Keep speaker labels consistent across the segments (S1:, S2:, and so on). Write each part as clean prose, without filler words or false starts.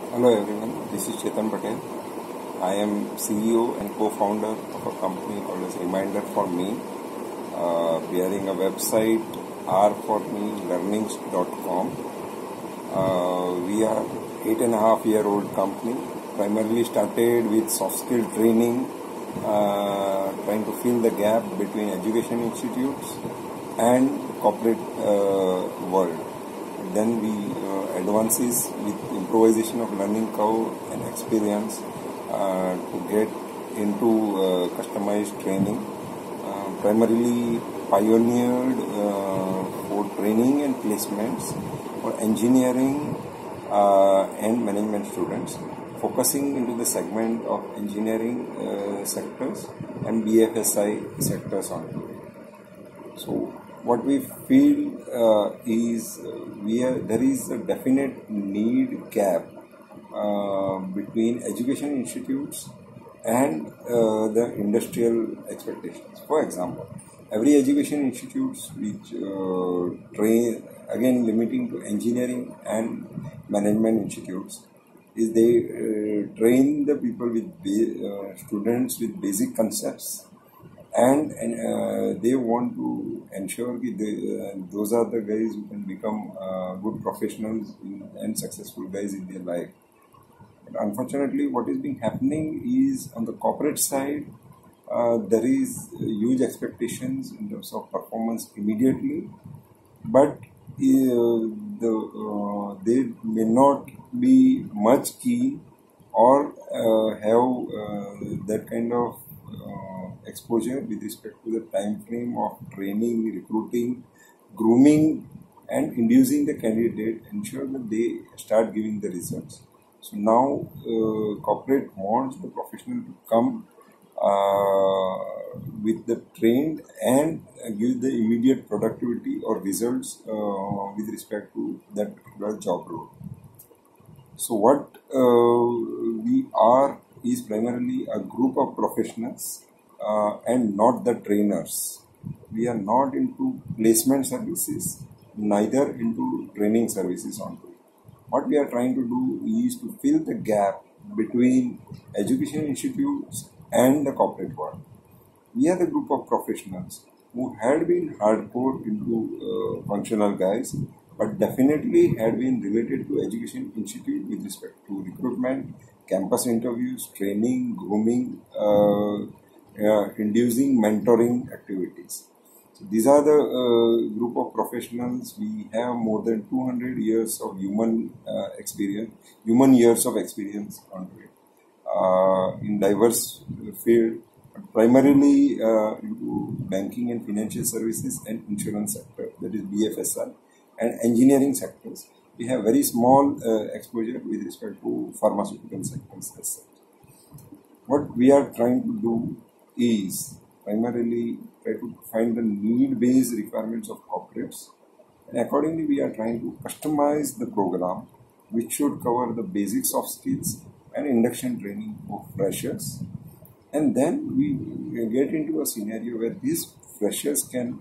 S1: Hello everyone, this is Chetan Patel. I am CEO and co-founder of a company called as Reminder for Me, bearing a website rformelearnings.com. We are 8.5-year-old company, primarily started with soft skill training, trying to fill the gap between education institutes and corporate world. Then we advances with improvisation of learning curve and experience to get into customized training. Primarily pioneered for training and placements for engineering and management students, focusing into the segment of engineering sectors and BFSI sectors only. So what we feel is there is a definite need gap between education institutes and the industrial expectations. For example, every education institutes which train, again limiting to engineering and management institutes, is they train the people with students with basic concepts, and they want to ensure that those are the guys who can become good professionals and successful guys in their life. But unfortunately, what is being happening is on the corporate side, there is huge expectations in terms of performance immediately, but they may not be much keen or have that kind of exposure with respect to the time frame of training, recruiting, grooming, and inducing the candidate, ensure that they start giving the results. So now corporate wants the professional to come with the trained and give the immediate productivity or results with respect to that particular job role. So what we are is primarily a group of professionals and not the trainers. We are not into placement services, neither into training services only. What we are trying to do is to fill the gap between education institutes and the corporate world. We are the group of professionals who had been hardcore into functional guys, but definitely had been related to education institute with respect to recruitment, campus interviews, training, grooming, inducing mentoring activities. So these are the group of professionals. We have more than 200 years of human years of experience on it in diverse field, primarily into banking and financial services and insurance sector, that is BFSI, and engineering sectors. We have very small exposure with respect to pharmaceutical sectors as such. What we are trying to do is primarily try to find the need-based requirements of corporates, and accordingly we are trying to customize the program which should cover the basic soft skills and induction training for freshers, and then we get into a scenario where these freshers can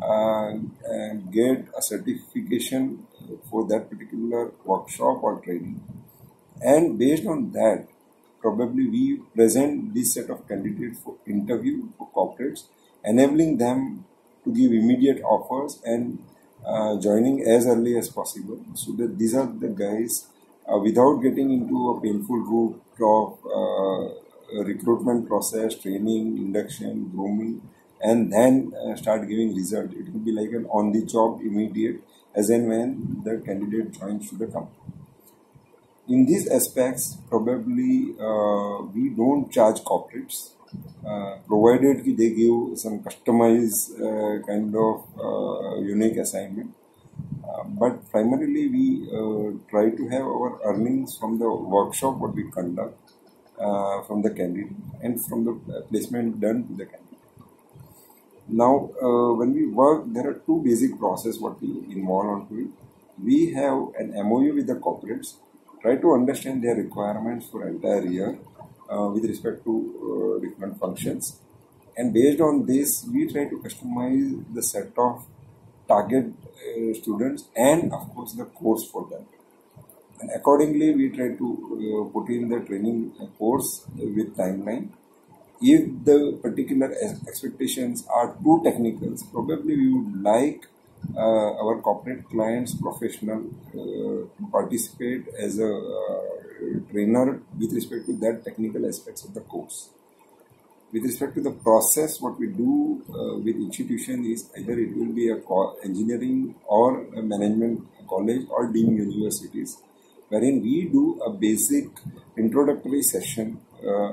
S1: get a certification for that particular workshop or training, and based on that probably we present this set of candidates for interview for corporates, enabling them to give immediate offers and joining as early as possible, so that these are the guys without getting into a painful route of recruitment process, training, induction, grooming, and then start giving result. It will be like an on-the-job immediate as and when the candidate joins to the company. In these aspects, probably we don't charge corporates, provided they give some customized kind of unique assignment. But primarily we try to have our earnings from the workshop what we conduct from the candidate and from the placement done to the candidate. Now, when we work, there are two basic processes what we involve onto it. We have an MOU with the corporates, try to understand their requirements for entire year with respect to different functions, and based on this we try to customize the set of target students and of course the course for them. And accordingly, we try to put in the training course with timeline. If the particular expectations are too technical, probably we would like our corporate clients, professional, to participate as a trainer with respect to that technical aspects of the course. With respect to the process, what we do with institution is either it will be a engineering or a management college or deemed universities, wherein we do a basic introductory session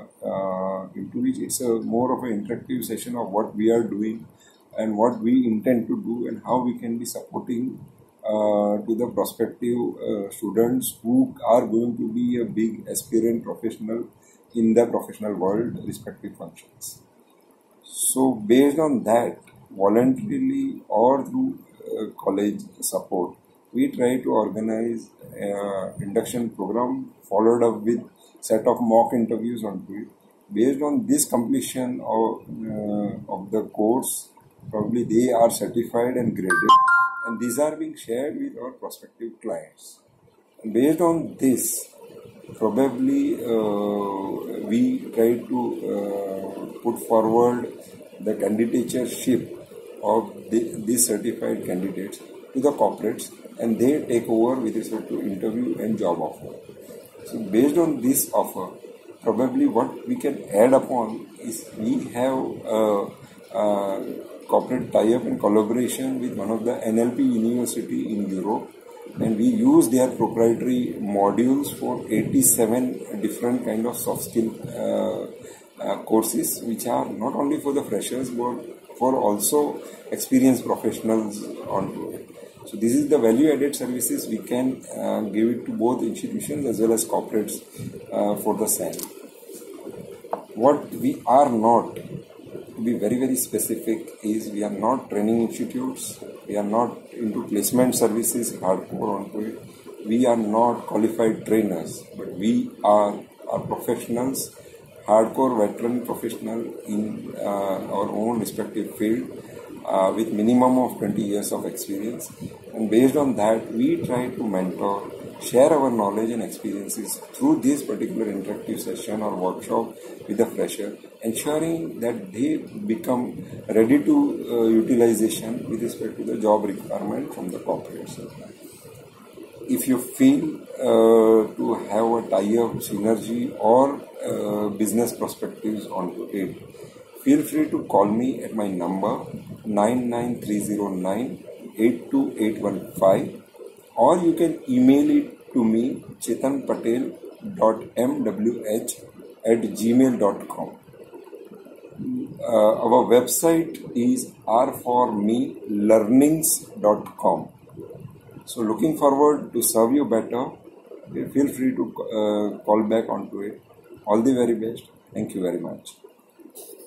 S1: into which it's a more of an interactive session of what we are doing and what we intend to do and how we can be supporting to the prospective students who are going to be a big aspirant professional in the professional world respective functions. So based on that, voluntarily or through college support, we try to organize induction program followed up with set of mock interviews onto it. Based on this completion of the course, probably they are certified and graded, and these are being shared with our prospective clients. And based on this, probably we try to put forward the candidatureship of these certified candidates to the corporates, and they take over with respect to interview and job offer. So based on this offer, probably what we can add upon is we have a corporate tie-up and collaboration with one of the NLP university in Europe, and we use their proprietary modules for 87 different kind of soft skill courses, which are not only for the freshers but for also experienced professionals onto it. So this is the value-added services we can give it to both institutions as well as corporates for the same. What we are not, to be very, very specific, is we are not training institutes, we are not into placement services hardcore onto it, we are not qualified trainers, but we are professionals, hardcore veteran professional in our own respective field with minimum of 20 years of experience, and based on that we try to mentor, share our knowledge and experiences through this particular interactive session or workshop with the fresher, ensuring that they become ready to utilization with respect to the job requirement from the corporates. If you feel to have a tie-up synergy or business perspectives onto it, feel free to call me at my number 99309 82815, or you can email it to me chetanpatel.mwh@gmail.com. Our website is rformelearnings.com. So looking forward to serve you better. Feel free to call back onto it. All the very best. Thank you very much.